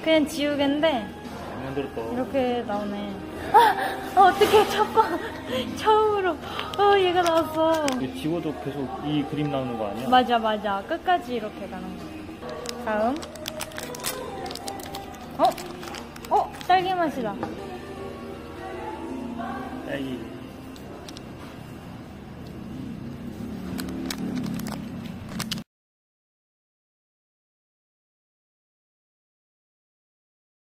그냥 지우개인데 만들었다. 이렇게 나오네. 어떡해. 처음으로 얘가 나왔어. 이거 지워도 계속 이 그림 나오는 거 아니야? 맞아. 끝까지 이렇게 가는 거. 다음. 딸기 맛이다. 딸기.